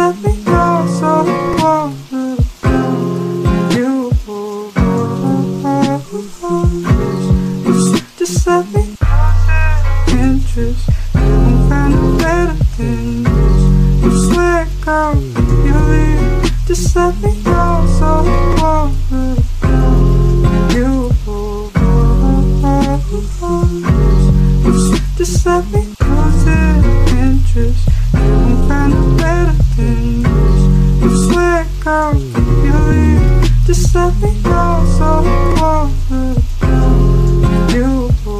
let me know so long. You just let me interest. You won't find it better than this. You swear, girl, you leave. Just let me know so long. You just let me lose interest. You won't find it better than this. You swear, girl, you leave. Just let me know so long. You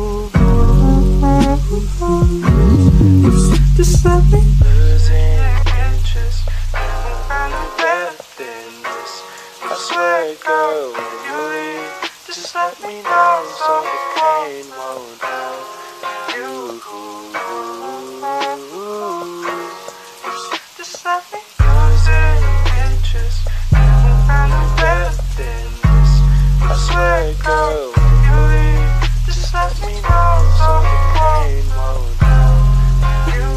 just let me losing interest. You won't find it better than this. I swear, girl, when you leave, just let me know so the pain won't hurt you. Just let me losing interest. You won't find it better than this. I swear, girl, when you leave, just let me know so the pain won't hurt you.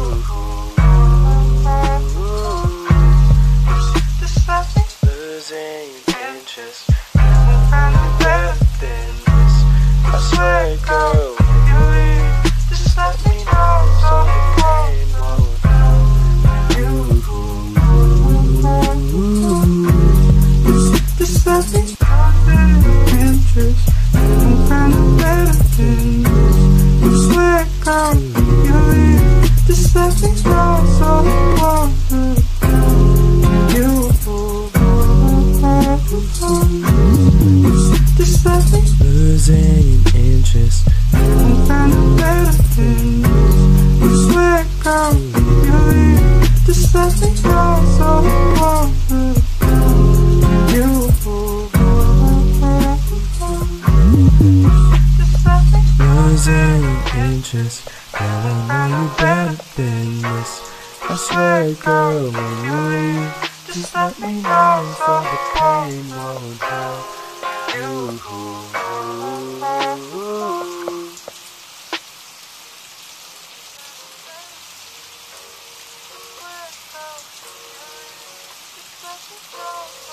Just let me losing interest. You won't find it better than this. I swear, girl, when you leave, just let me know so the pain won't hurt you. Just let me losing interest. You won't find it better than this. I swear, girl, you leave. Just let me know so long. You just let me losing interest. You won't find it better than this. I swear, girl, you leave. Just let me know so long. You losing interest. Girl, I know you better than this. I swear, girl, when you leave, just let me know so the pain won't hurt you. Just let me know.